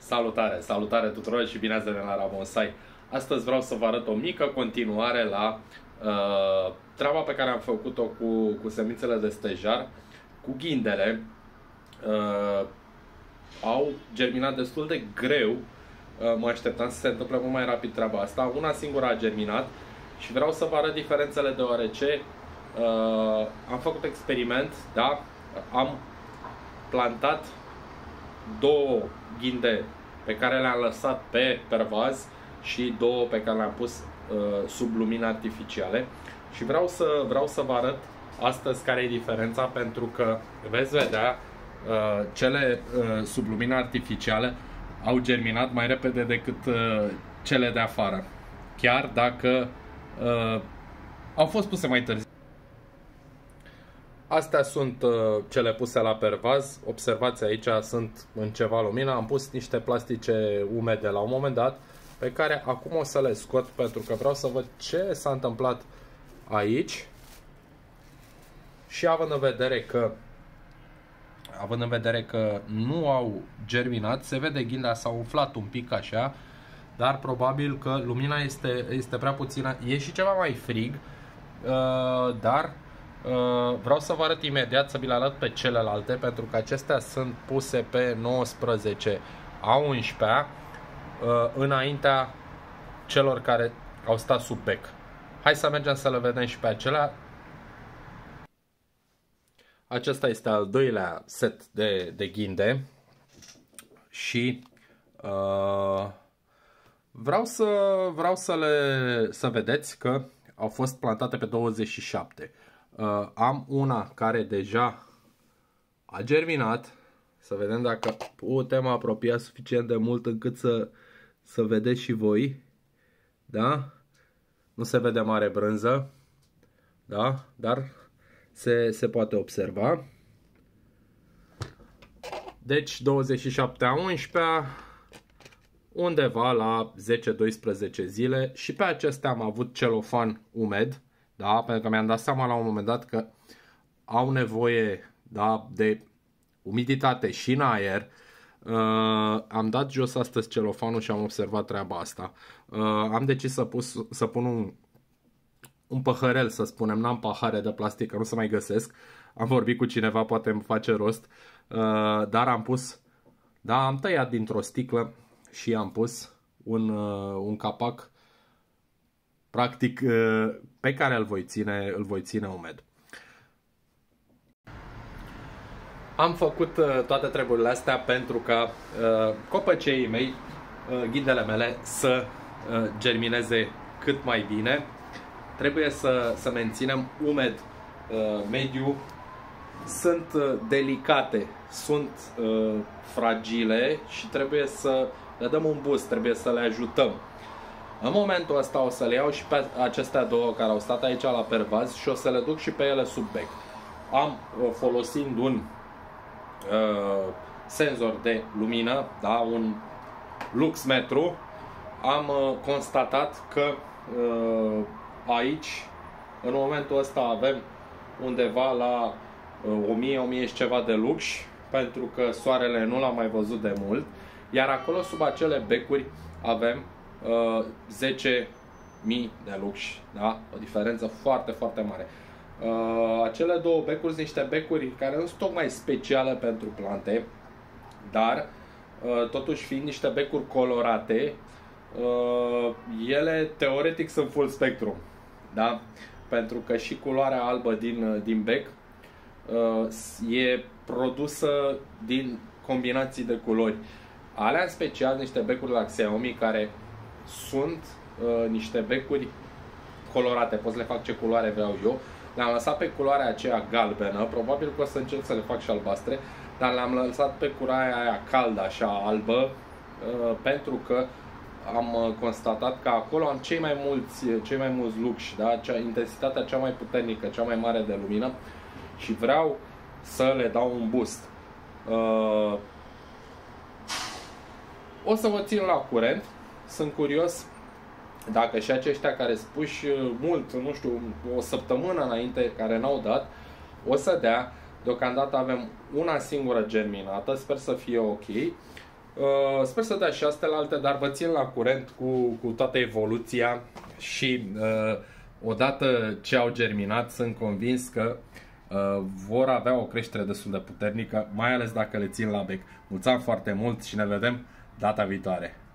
Salutare, salutare tuturor și bine ați venit la Rabonsai. Astăzi vreau să vă arăt o mică continuare la treaba pe care am făcut-o cu semințele de stejar, cu ghindele. Au germinat destul de greu, mă așteptam să se întâmple mult mai rapid treaba asta. Una singură a germinat și vreau să vă arăt diferențele, deoarece am făcut experiment, da? Am plantat două ghinde pe care le-am lăsat pe pervaz și două pe care le-am pus sub lumini artificiale și vreau să vă arăt astăzi care e diferența, pentru că veți vedea cele sub lumini artificiale au germinat mai repede decât cele de afară, chiar dacă au fost puse mai târziu. Astea sunt cele puse la pervaz. Observați, aici sunt în ceva lumină. Am pus niște plastice umede la un moment dat, pe care acum o să le scot, pentru că vreau să văd ce s-a întâmplat aici. Și având în vedere că nu au germinat, se vede ghinda s-a umflat un pic așa, dar probabil că lumina este prea puțină. E și ceva mai frig, dar vreau să vă arăt imediat, să vi le arăt pe celelalte, pentru că acestea sunt puse pe 19 a 11-a, înaintea celor care au stat sub bec. Hai să mergem să le vedem și pe acelea. Acesta este al doilea set de ghinde și vreau să vedeți că au fost plantate pe 27. Am una care deja a germinat. Să vedem dacă putem apropia suficient de mult încât să vedeți și voi. Da? Nu se vede mare brânză, da? Dar se poate observa. Deci 27 a 11-a, undeva la 10-12 zile, și pe acestea am avut celofan umed, da? Pentru că mi-am dat seama la un moment dat că au nevoie, da, de umiditate și în aer. Am dat jos astăzi celofanul și am observat treaba asta. Am decis să pun un păhărel, să spunem. N-am pahare de plastic, că nu se mai găsesc. Am vorbit cu cineva, poate îmi face rost. Dar am pus, da, am tăiat dintr-o sticlă și am pus un capac, practic, pe care îl voi ține umed. Am făcut toate treburile astea pentru ca copăceii mei, ghindele mele, să germineze cât mai bine. Trebuie să menținem umed mediu. Sunt delicate, sunt fragile și trebuie să le dăm un boost, trebuie să le ajutăm. În momentul ăsta o să le iau și pe acestea două care au stat aici la pervaz și o să le duc și pe ele sub bec. Folosind un senzor de lumină, da, un luxmetru, am constatat că aici, în momentul ăsta, avem undeva la 1000 și ceva de lux, pentru că soarele nu l-am mai văzut de mult, iar acolo sub acele becuri avem 10.000 de lux, da? O diferență foarte, foarte mare. Acele două becuri sunt niște becuri care nu sunt tocmai speciale pentru plante, dar totuși, fiind niște becuri colorate, ele teoretic sunt full spectrum, da? Pentru că și culoarea albă din bec e produsă din combinații de culori. Alea în special niște becuri la Xiaomi, care sunt niște becuri colorate. Pot să le fac ce culoare vreau eu. Le-am lăsat pe culoarea aceea galbenă, probabil că o să încerc să le fac și albastre, dar le-am lăsat pe culoarea aia caldă, așa, albă, pentru că am constatat că acolo am cei mai mulți lux, da? Intensitatea cea mai puternică, cea mai mare de lumină, și vreau să le dau un boost. O să vă țin la curent. Sunt curios dacă și aceștia care spuși mult, nu știu, o săptămână înainte, care n-au dat, o să dea. Deocamdată avem una singură germinată, sper să fie ok. Sper să dea și alte, dar vă țin la curent cu toată evoluția și odată ce au germinat, sunt convins că vor avea o creștere destul de puternică, mai ales dacă le țin la bec. Mulțumesc foarte mult și ne vedem data viitoare!